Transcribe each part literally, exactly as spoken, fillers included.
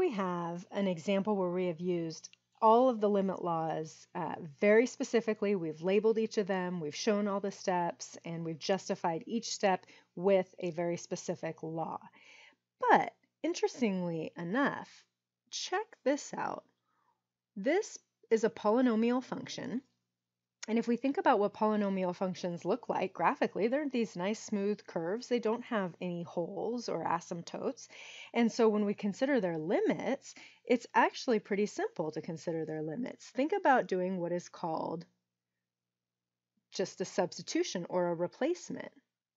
we have an example where we have used all of the limit laws uh, very specifically. We've labeled each of them, we've shown all the steps, and we've justified each step with a very specific law. But interestingly enough, check this out. This is a polynomial function. And if we think about what polynomial functions look like graphically, they're these nice smooth curves. They don't have any holes or asymptotes. And so when we consider their limits, it's actually pretty simple to consider their limits. Think about doing what is called just a substitution or a replacement.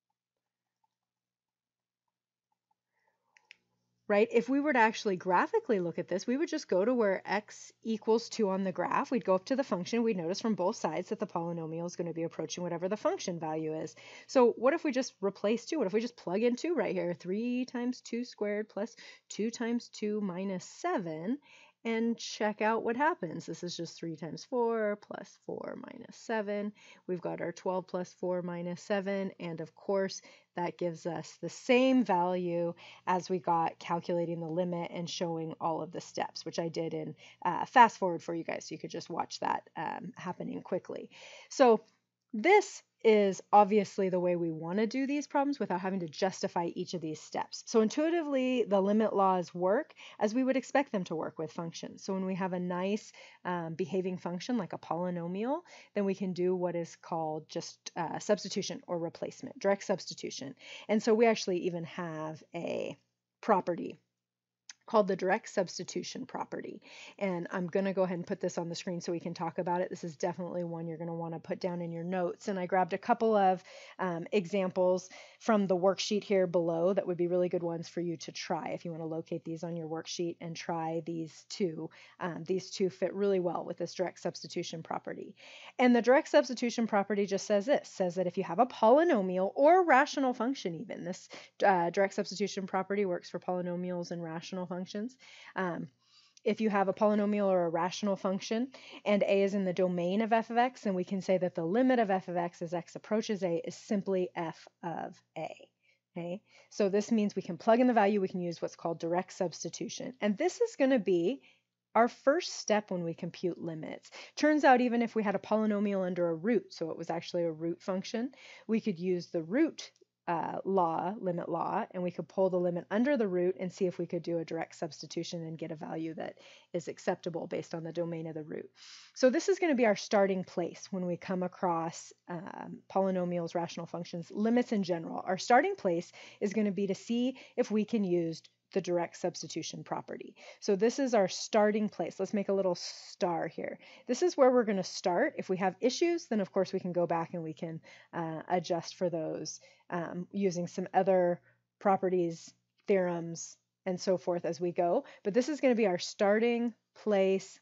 Right? If we were to actually graphically look at this, we would just go to where x equals two on the graph. We'd go up to the function. We'd notice from both sides that the polynomial is going to be approaching whatever the function value is. So what if we just replace two? What if we just plug in two right here? three times two squared plus two times two minus seven, and check out what happens. This is just three times four plus four minus seven. We've got our twelve plus four minus seven, and of course that gives us the same value as we got calculating the limit and showing all of the steps, which I did in uh, fast forward for you guys, so you could just watch that um, happening quickly. So this is obviously the way we want to do these problems without having to justify each of these steps. So intuitively, the limit laws work as we would expect them to work with functions. So when we have a nice um, behaving function like a polynomial, then we can do what is called just uh, substitution or replacement, direct substitution. And so we actually even have a property called the direct substitution property. And I'm going to go ahead and put this on the screen so we can talk about it. This is definitely one you're going to want to put down in your notes. And I grabbed a couple of um, examples from the worksheet here below that would be really good ones for you to try if you want to locate these on your worksheet and try these two. Um, these two fit really well with this direct substitution property. And the direct substitution property just says this, says that if you have a polynomial or rational function even, this uh, direct substitution property works for polynomials and rational functions. Functions. Um, if you have a polynomial or a rational function and a is in the domain of f of x, then we can say that the limit of f of x as x approaches a is simply f of a. Okay, so this means we can plug in the value, we can use what's called direct substitution. And this is going to be our first step when we compute limits. Turns out even if we had a polynomial under a root, so it was actually a root function, we could use the root Uh, law, limit law, and we could pull the limit under the root and see if we could do a direct substitution and get a value that is acceptable based on the domain of the root. So this is going to be our starting place when we come across um, polynomials, rational functions, limits in general. Our starting place is going to be to see if we can use the direct substitution property. So this is our starting place. Let's make a little star here. This is where we're going to start. If we have issues, then of course we can go back and we can uh, adjust for those um, using some other properties, theorems, and so forth as we go. But this is going to be our starting place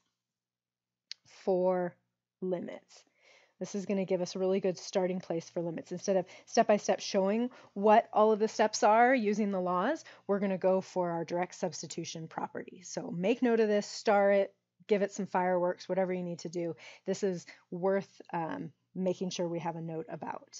for limits. This is going to give us a really good starting place for limits. Instead of step-by-step showing what all of the steps are using the laws, we're going to go for our direct substitution property. So make note of this, star it, give it some fireworks, whatever you need to do. This is worth um, making sure we have a note about.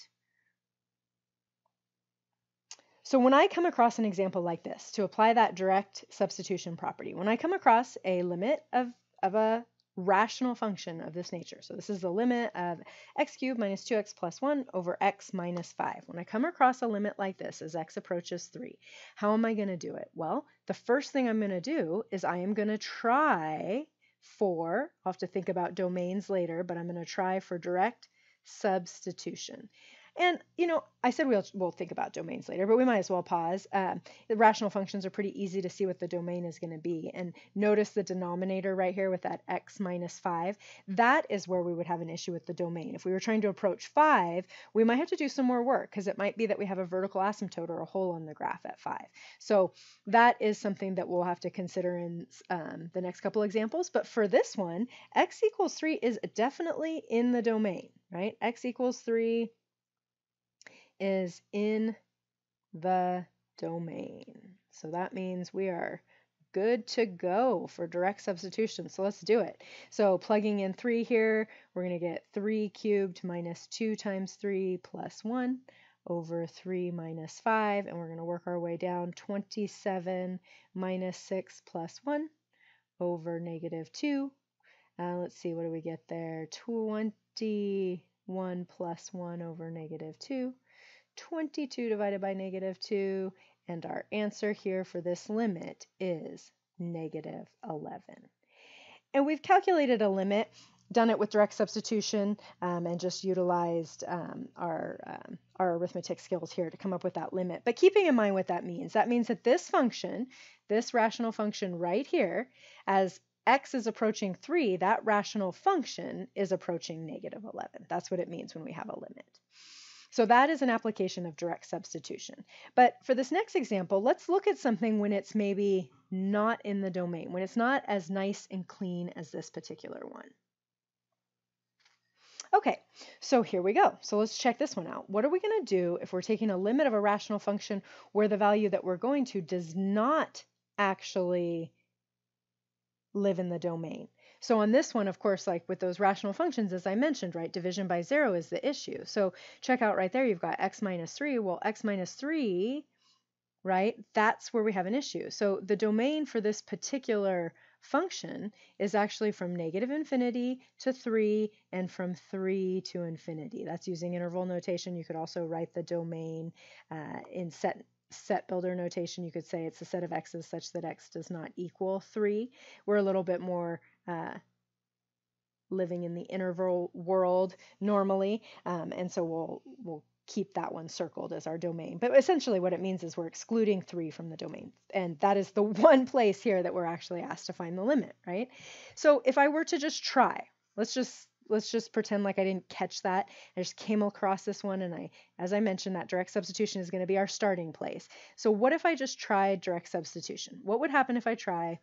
So when I come across an example like this, to apply that direct substitution property, when I come across a limit of, of a rational function of this nature. So this is the limit of x cubed minus two x plus one over x minus five. When I come across a limit like this as x approaches three, how am I going to do it? Well, the first thing I'm going to do is I am going to try for, I'll have to think about domains later, but I'm going to try for direct substitution. And, you know, I said we'll, we'll think about domains later, but we might as well pause. Um, the rational functions are pretty easy to see what the domain is going to be. And notice the denominator right here with that x minus five. That is where we would have an issue with the domain. If we were trying to approach five, we might have to do some more work because it might be that we have a vertical asymptote or a hole on the graph at five. So that is something that we'll have to consider in um, the next couple examples. But for this one, x equals three is definitely in the domain, right? X equals three is in the domain. So that means we are good to go for direct substitution. So let's do it. So plugging in three here, we're going to get three cubed minus two times three plus one over three minus five, and we're going to work our way down. Twenty-seven minus six plus one over negative two. Uh, let's see, what do we get there? twenty-one plus one over negative two. twenty-two divided by negative two. And our answer here for this limit is negative eleven. And we've calculated a limit, done it with direct substitution, um, and just utilized um, our, um, our arithmetic skills here to come up with that limit. But keeping in mind what that means, that means that this function, this rational function right here, as x is approaching three, that rational function is approaching negative eleven. That's what it means when we have a limit. So that is an application of direct substitution. But for this next example, let's look at something when it's maybe not in the domain, when it's not as nice and clean as this particular one. Okay, so here we go. So let's check this one out. What are we going to do if we're taking a limit of a rational function where the value that we're going to does not actually live in the domain? So on this one, of course, like with those rational functions, as I mentioned, right, division by zero is the issue. So check out right there, you've got x minus three. Well, x minus three, right, that's where we have an issue. So the domain for this particular function is actually from negative infinity to three and from three to infinity. That's using interval notation. You could also write the domain uh, in set set builder notation. You could say it's a set of x's such that x does not equal three. We're a little bit more uh, living in the interval world normally, um, and so we'll we'll keep that one circled as our domain. But essentially what it means is we're excluding three from the domain, and that is the one place here that we're actually asked to find the limit, right? So if I were to just try, let's just let's just pretend like I didn't catch that. I just came across this one, and I, as I mentioned, that direct substitution is going to be our starting place. So what if I just tried direct substitution? What would happen if I try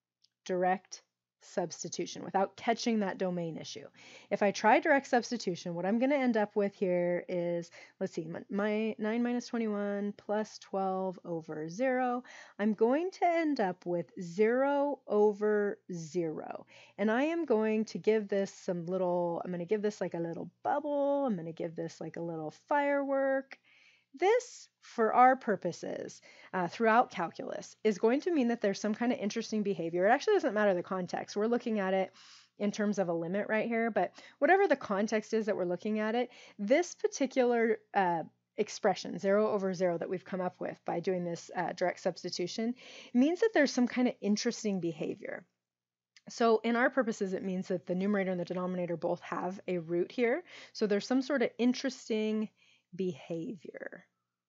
direct substitution without catching that domain issue? If I try direct substitution, what I'm going to end up with here is, let's see, my, my nine minus twenty-one plus twelve over zero. I'm going to end up with zero over zero. And I am going to give this some little, I'm going to give this like a little bubble. I'm going to give this like a little firework. This, for our purposes, uh, throughout calculus, is going to mean that there's some kind of interesting behavior. It actually doesn't matter the context. We're looking at it in terms of a limit right here, but whatever the context is that we're looking at it, this particular uh, expression, zero over zero, that we've come up with by doing this uh, direct substitution, means that there's some kind of interesting behavior. So in our purposes, it means that the numerator and the denominator both have a root here. So there's some sort of interesting behavior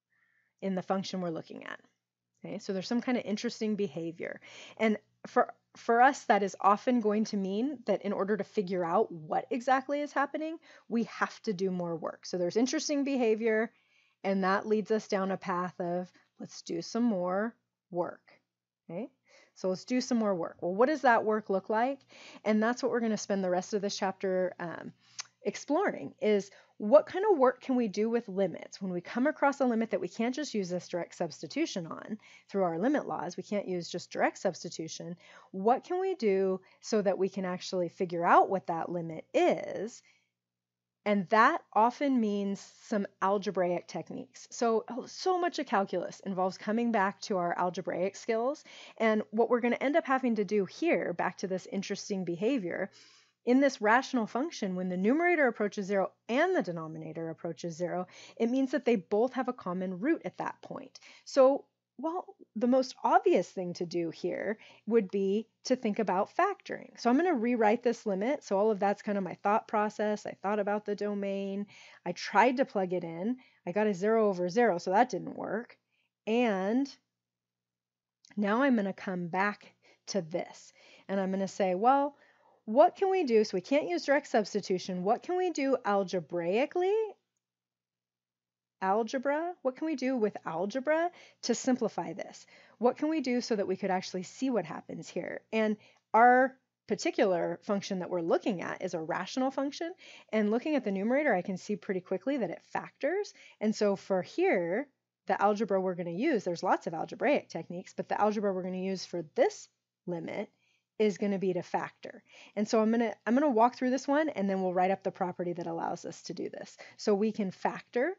in the function we're looking at. Okay, so there's some kind of interesting behavior. And for for us, that is often going to mean that in order to figure out what exactly is happening, we have to do more work. So there's interesting behavior, and that leads us down a path of let's do some more work. Okay, so let's do some more work. Well, what does that work look like? And that's what we're going to spend the rest of this chapter um, exploring, is what kind of work can we do with limits when we come across a limit that we can't just use this direct substitution on through our limit laws. We can't use just direct substitution. What can we do so that we can actually figure out what that limit is? And that often means some algebraic techniques. So, so much of calculus involves coming back to our algebraic skills. And what we're going to end up having to do here, back to this interesting behavior, in this rational function, when the numerator approaches zero and the denominator approaches zero, it means that they both have a common root at that point. So, well, the most obvious thing to do here would be to think about factoring. So I'm going to rewrite this limit. So all of that's kind of my thought process. I thought about the domain. I tried to plug it in. I got a zero over zero, so that didn't work. And now I'm going to come back to this. And I'm going to say, well, what can we do? So we can't use direct substitution. What can we do algebraically? Algebra? What can we do with algebra to simplify this? What can we do so that we could actually see what happens here? And our particular function that we're looking at is a rational function. And looking at the numerator, I can see pretty quickly that it factors. And so for here, the algebra we're going to use, there's lots of algebraic techniques, but the algebra we're going to use for this limit is going to be to factor. And so I'm going to I'm going to walk through this one, and then we'll write up the property that allows us to do this. So we can factor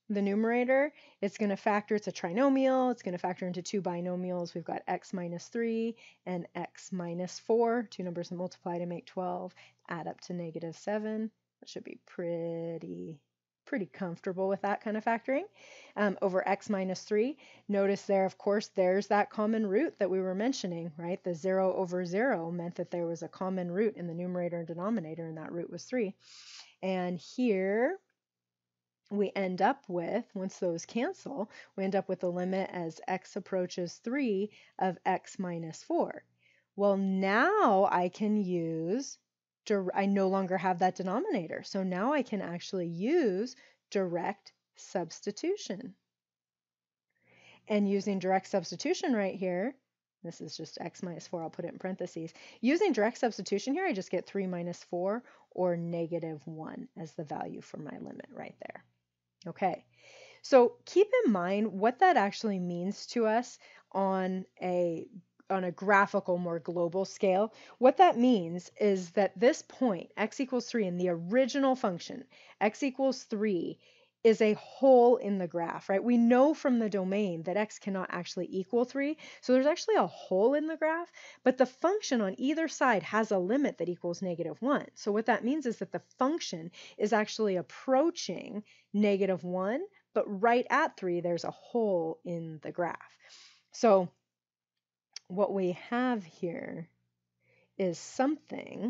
the numerator, it's going to factor, it's a trinomial, it's going to factor into two binomials. We've got x minus three and x minus four, two numbers that multiply to make twelve, add up to negative seven. That should be pretty, pretty comfortable with that kind of factoring. Um, over x minus three, notice there, of course, there's that common root that we were mentioning, right? The zero over zero meant that there was a common root in the numerator and denominator, and that root was three. And here, we end up with, once those cancel, we end up with the limit as x approaches three of x minus four. Well, now I can use, I no longer have that denominator, so now I can actually use direct substitution. And using direct substitution right here, this is just x minus four, I'll put it in parentheses. Using direct substitution here, I just get three minus four, or negative one as the value for my limit right there. Okay, so keep in mind what that actually means to us on a on a graphical, more global scale. What that means is that this point, x equals three, in the original function, x equals three, is a hole in the graph, right? We know from the domain that x cannot actually equal three, so there's actually a hole in the graph, but the function on either side has a limit that equals negative one. So what that means is that the function is actually approaching negative one, but right at three, there's a hole in the graph. So what we have here is something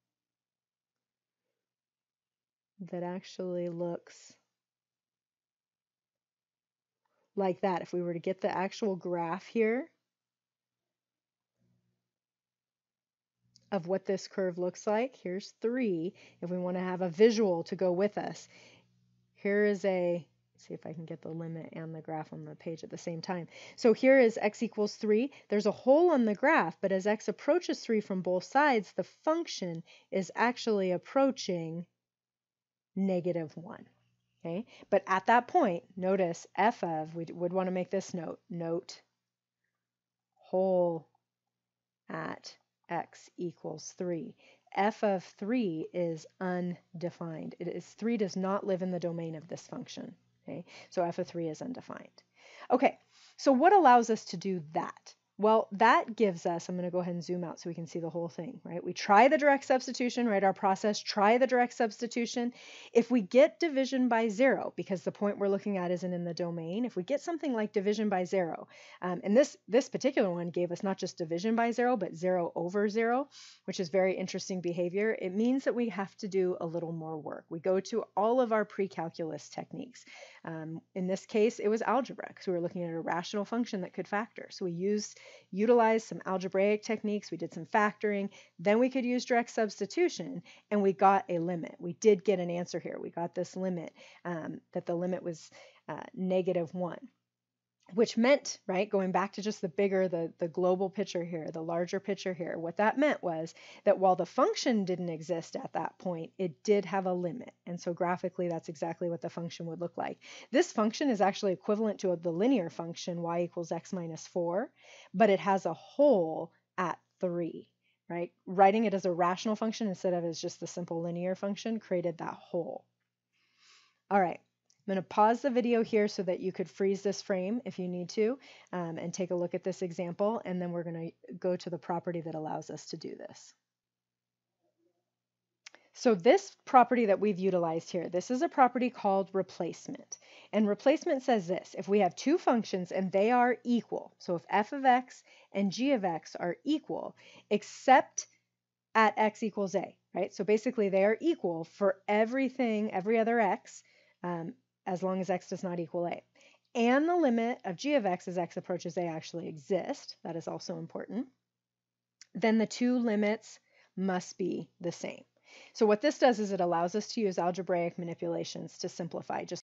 that actually looks like that. If we were to get the actual graph here of what this curve looks like, here's three. If we want to have a visual to go with us, here is a, let's see if I can get the limit and the graph on the page at the same time. So here is x equals three. There's a hole on the graph, but as x approaches three from both sides, the function is actually approaching negative one. Okay, but at that point, notice f of, we would want to make this note, note hole at x equals three. F of three is undefined. It is three does not live in the domain of this function. Okay, so f of three is undefined. Okay, so what allows us to do that? Well, that gives us, I'm going to go ahead and zoom out so we can see the whole thing, right? We try the direct substitution, right? Our process, try the direct substitution. If we get division by zero, because the point we're looking at isn't in the domain, if we get something like division by zero, um, and this, this particular one gave us not just division by zero, but zero over zero, which is very interesting behavior, it means that we have to do a little more work. We go to all of our pre-calculus techniques. Um, in this case, it was algebra, because we were looking at a rational function that could factor. So we used utilized some algebraic techniques, we did some factoring, then we could use direct substitution, and we got a limit. We did get an answer here. We got this limit, um, that the limit was uh, negative one, which meant, right, going back to just the bigger, the, the global picture here, the larger picture here, what that meant was that while the function didn't exist at that point, it did have a limit. And so graphically, that's exactly what the function would look like. This function is actually equivalent to the linear function y equals x minus four, but it has a hole at three, right? Writing it as a rational function instead of as just the simple linear function created that hole. All right. I'm going to pause the video here so that you could freeze this frame if you need to, um, and take a look at this example, and then we're going to go to the property that allows us to do this. So this property that we've utilized here, this is a property called replacement. And replacement says this: if we have two functions and they are equal, so if f of x and g of x are equal, except at x equals a, right? So basically they are equal for everything, every other x, um, as long as x does not equal a. And the limit of g of x as x approaches a actually exist. That is also important. Then the two limits must be the same. So what this does is it allows us to use algebraic manipulations to simplify just